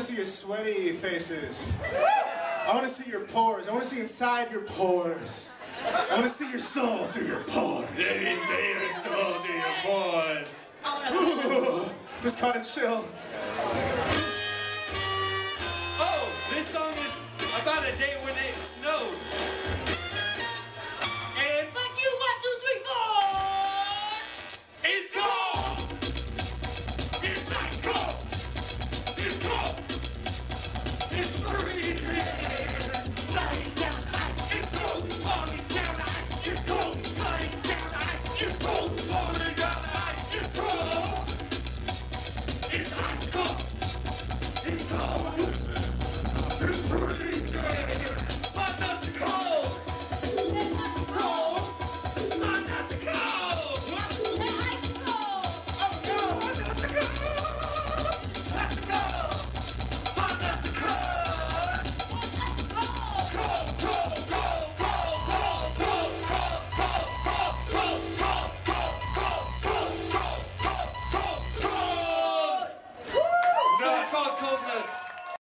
see your sweaty faces. I want to see your pores. I want to see inside your pores. I want to see your soul through your pores. Let me see your soul through your pores. Just caught a chill. Oh, this song is about a date with